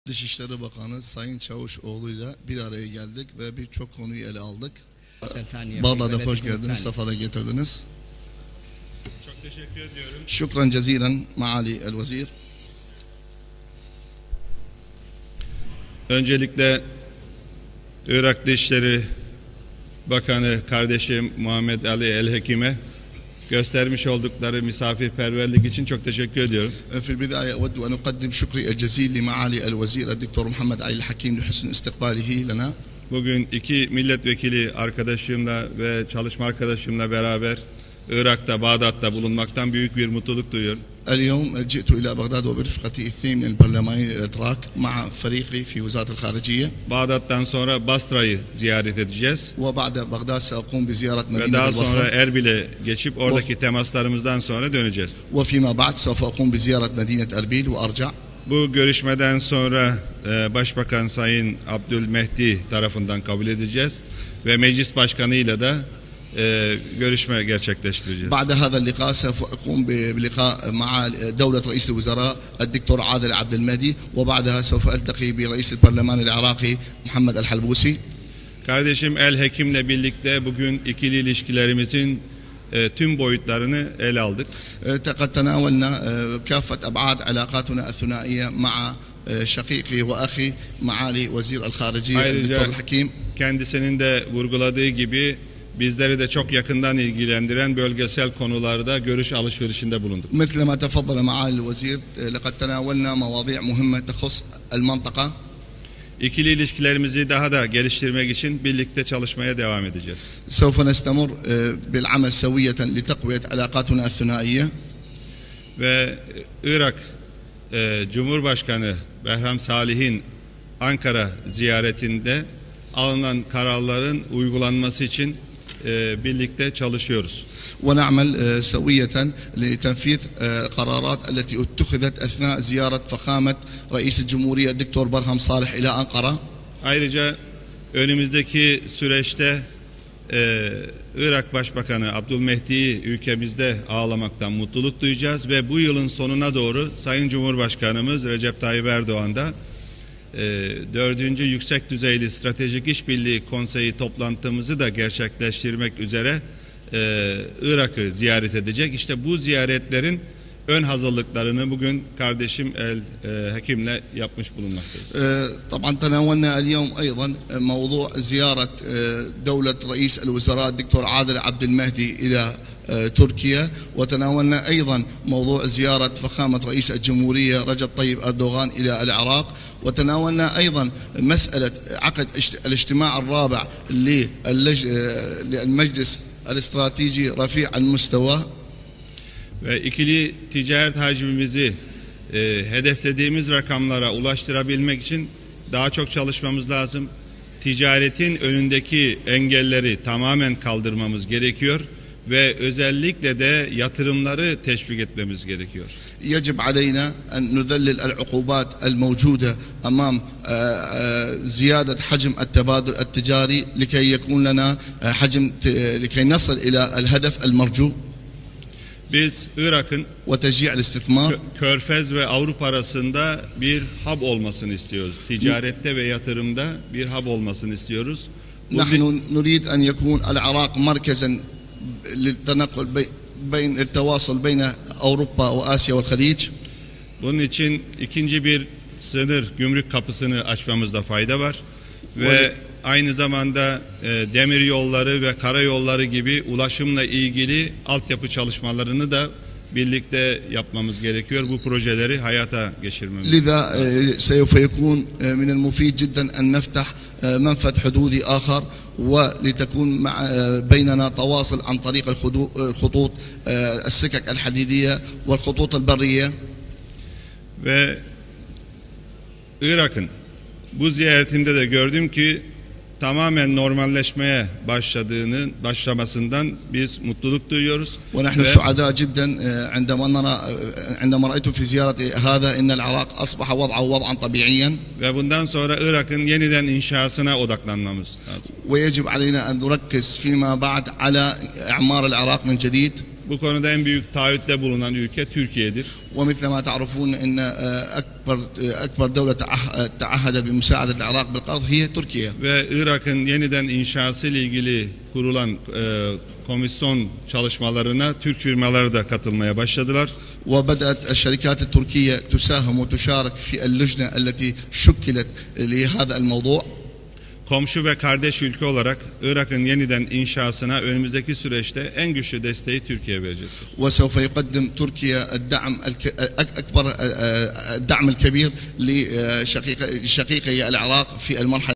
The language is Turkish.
Dışişleri Bakanı Sayın Çavuşoğlu'yla bir araya geldik ve birçok konuyu ele aldık. Bağdat'a hoş geldiniz, sefere getirdiniz. Çok teşekkür ediyorum. Şükran cezilen maali el vezir. Öncelikle Irak Dışişleri Bakanı kardeşim Muhammed Ali El-Hekim'e göstermiş oldukları misafirperverlik için çok teşekkür ediyorum. في البداية أود أن أقدم شكري الجزيل لمعالي الوزير الدكتور محمد علي الحكيم لحسن استقباله لنا. Bugün iki milletvekili arkadaşımla ve çalışma arkadaşımla beraber Irak'ta, Bağdat'ta bulunmaktan büyük bir mutluluk duyuyorum. اليوم جئت إلى بغداد وبرفقتي اثنين من البرلمانيين الأتراك مع فريقي في وزارة الخارجية. Bağdat'tan sonra Basra'yı ziyaret edeceğiz. وبعد بغداد سأقوم بزيارة Ve مدينة daha sonra البصرة. Erbil'e geçip oradaki temaslarımızdan sonra döneceğiz. وفيما بعد سوف أقوم بزيارة مدينة أربيل وأرجع. Bu görüşmeden sonra Başbakan Sayın Abdülmehdi tarafından kabul edeceğiz ve Meclis Başkanı'yla da görüşme gerçekleştireceğiz. بعد هذا اللقاء سوف أقوم بلقاء مع دولة رئيس الوزراء الدكتور عادل عبد المهدي وبعدها سوف ألتقي برئيس البرلمان العراقي محمد الحلبوسي. Kardeşim El Hekim'le birlikte bugün ikili ilişkilerimizin tüm boyutlarını ele aldık. قد تناولنا كافة أبعاد علاقاتنا الثنائية مع شقيقي وأخي معالي وزير الخارجية الدكتور الحكيم. Kendisinin de vurguladığı gibi bizleri de çok yakından ilgilendiren bölgesel konularda görüş alışverişinde bulunduk. مثل ما تفضل معالي الوزير لقد تناولنا مواضيع مهمة تخص المنطقة. İkili ilişkilerimizi daha da geliştirmek için birlikte çalışmaya devam edeceğiz. سوف نستمر بالعمل سوية لتقوية علاقاتنا الثنائية. Ve Irak Cumhurbaşkanı Behram Salih'in Ankara ziyaretinde alınan kararların uygulanması için birlikte çalışıyoruz. ونعمل سوية لتنفيذ القرارات التي اتخذت أثناء زيارة فخامة رئيس الجمهورية الدكتور برهم صالح إلى أنقرة. Ayrıca önümüzdeki süreçte Irak Başbakanı Abdülmehdi'yi ülkemizde ağırlamaktan mutluluk duyacağız ve bu yılın sonuna doğru Sayın Cumhurbaşkanımız Recep Tayyip Erdoğan da 4. Yüksek Düzeyli Stratejik İşbirliği Konseyi toplantımızı da gerçekleştirmek üzere Irak'ı ziyaret edecek. İşte bu ziyaretlerin ön hazırlıklarını bugün kardeşim El Hekim'le yapmış bulunmaktayız. طبعا تناولنا اليوم أيضا موضوع زيارة دولة رئيس الوزراء الدكتور عادل عبد المهدي إلى تركيا وتناولنا أيضا موضوع زيارة فخامة رئيس الجمهورية رجب طيب أردوغان إلى العراق وتناولنا أيضا مسألة عقد الاجتماع الرابع للمجلس الاستراتيجي رفيع المستوى. Ve ikili ticaret hacmimizi hedeflediğimiz rakamlara ulaştırabilmek için daha çok çalışmamız lazım. Ticaretin önündeki engelleri tamamen kaldırmamız gerekiyor ve özellikle de yatırımları teşvik etmemiz gerekiyor. يجب علينا أن نذلل العقوبات الموجودة أمام زيادة حجم التبادل التجاري لكي يكون لنا حجم لكي نصل إلى الهدف المرجو. Biz Irak'ın Körfez ve Avrupa arasında bir hub olmasını istiyoruz. Ticarette ve yatırımda bir hub olmasını istiyoruz. نحن نريد أن يكون العراق مركزا للتنقل بين التواصل بين أوروبا وآسيا والخليج. Bunun için ikinci bir sınır gümrük kapısını açmamızda fayda var ve aynı zamanda demir yolları ve karayolları gibi ulaşımla ilgili altyapı çalışmalarını da birlikte yapmamız gerekiyor. Bu projeleri hayata geçirmemiz. لذا سوف يكون من المفيد جدا أن نفتح منفذ حدودي آخر ولتكون بيننا تواصل عن طريق الخطوط السكك الحديدية والخطوط البرية. Ve Irak'ın bu ziyaretimde de gördüm ki tamamen normalleşmeye başlamasından biz mutluluk duyuyoruz. ونحن سعداء جدا عندما رأيت في زيارتي هذا إن العراق أصبح وضعه وضعا طبيعيا. Ve bundan sonra Irak'ın yeniden inşasına odaklanmamız lazım. ويجب علينا أن نركز فيما بعد على إعمار العراق من جديد. Bu konuda en büyük taahhütte bulunan ülke Türkiye'dir. ومثل ما تعرفون أن أكبر دولة تعهدت بمساعدة العراق بالقرض هي تركيا. Ve Irak'ın yeniden inşası ile ilgili kurulan komisyon çalışmalarına Türk firmaları da katılmaya başladılar. وبدأت الشركات التركية تساهم وتشارك في اللجنة التي شكلت لهذا الموضوع. Komşu ve kardeş ülke olarak Irak'ın yeniden inşasına önümüzdeki süreçte en güçlü desteği Türkiye verecektir. وسوف يقدم تركيا الدعم الكبير لشقيقي العراق في المرحلة